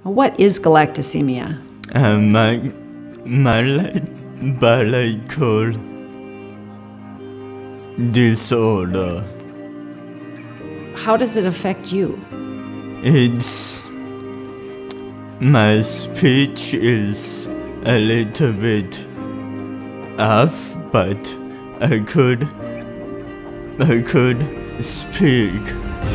What is galactosemia? Metabolical disorder. How does it affect you? My speech is a little bit off, but I could speak.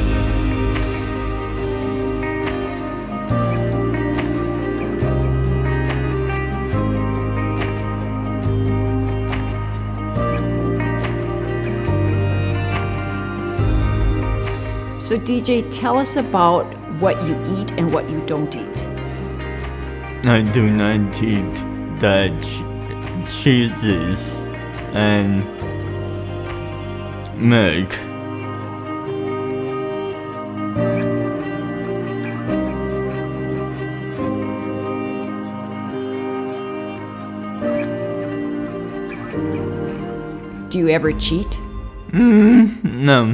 So DJ, tell us about what you eat and what you don't eat. I do not eat Dutch cheeses and milk. Do you ever cheat? No.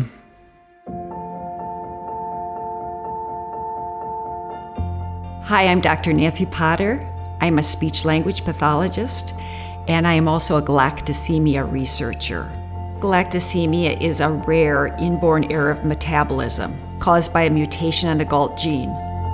Hi, I'm Dr. Nancy Potter. I'm a speech-language pathologist, and I am also a galactosemia researcher. Galactosemia is a rare inborn error of metabolism caused by a mutation in the GALT gene.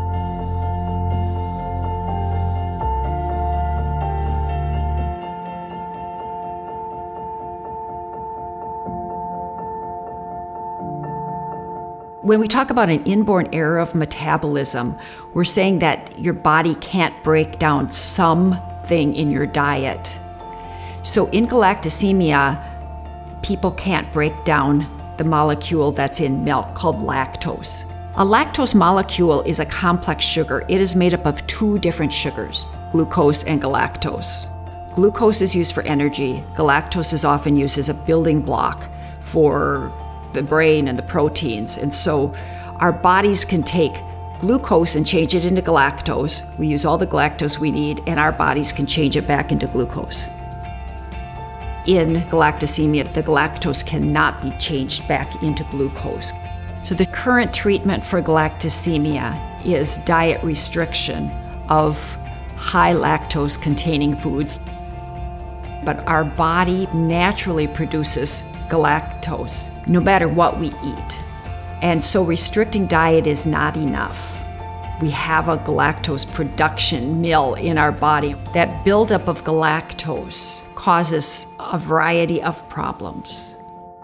When we talk about an inborn error of metabolism, we're saying that your body can't break down something in your diet. So in galactosemia, people can't break down the molecule that's in milk called lactose. A lactose molecule is a complex sugar. It is made up of two different sugars, glucose and galactose. Glucose is used for energy. Galactose is often used as a building block for the brain and the proteins. And so our bodies can take glucose and change it into galactose. We use all the galactose we need, and our bodies can change it back into glucose. In galactosemia, the galactose cannot be changed back into glucose. So the current treatment for galactosemia is diet restriction of high lactose containing foods. But our body naturally produces galactose, no matter what we eat. And so restricting diet is not enough. We have a galactose production mill in our body. That buildup of galactose causes a variety of problems.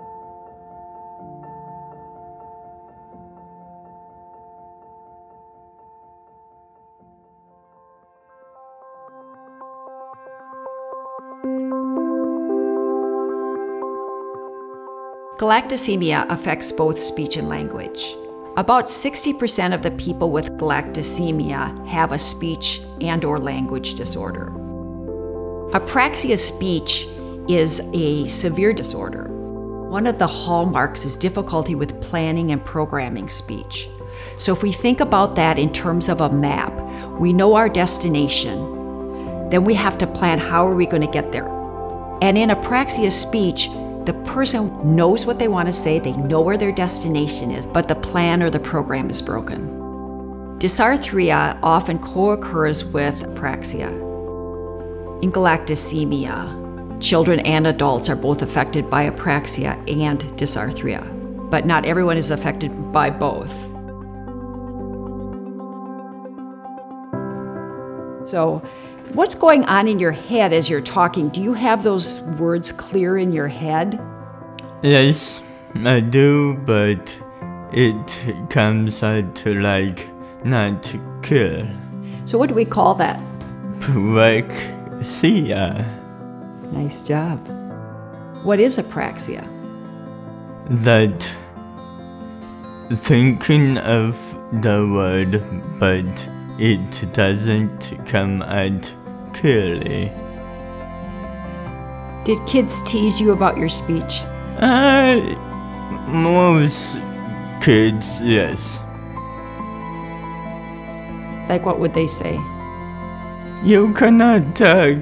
Galactosemia affects both speech and language. About 60% of the people with galactosemia have a speech and/or language disorder. Apraxia speech is a severe disorder. One of the hallmarks is difficulty with planning and programming speech. So if we think about that in terms of a map, we know our destination, then we have to plan how are we going to get there. And in apraxia speech, the person knows what they want to say, they know where their destination is, but the plan or the program is broken. Dysarthria often co-occurs with apraxia. In galactosemia, children and adults are both affected by apraxia and dysarthria, but not everyone is affected by both. So, what's going on in your head as you're talking? Do you have those words clear in your head? Yes, I do, but it comes out like not clear. So what do we call that? Apraxia. Nice job. What is apraxia? That thinking of the word, but it doesn't come out clearly. Did kids tease you about your speech? Most kids, yes. Like what would they say? You cannot talk.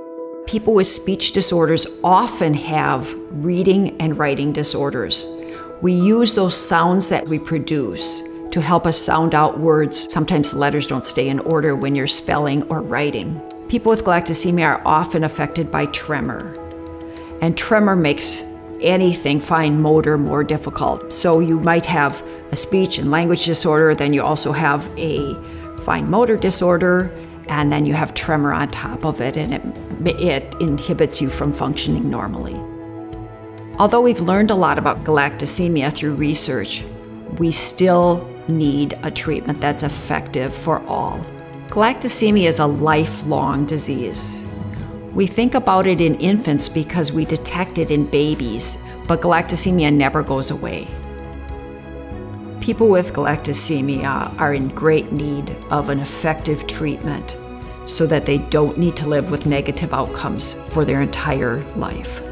People with speech disorders often have reading and writing disorders, We use those sounds that we produce to help us sound out words. Sometimes the letters don't stay in order when you're spelling or writing. People with galactosemia are often affected by tremor, and tremor makes anything fine motor more difficult. So you might have a speech and language disorder, then you also have a fine motor disorder, and then you have tremor on top of it, and it inhibits you from functioning normally. Although we've learned a lot about galactosemia through research, we still need a treatment that's effective for all. Galactosemia is a lifelong disease. We think about it in infants because we detect it in babies, but galactosemia never goes away. People with galactosemia are in great need of an effective treatment so that they don't need to live with negative outcomes for their entire life.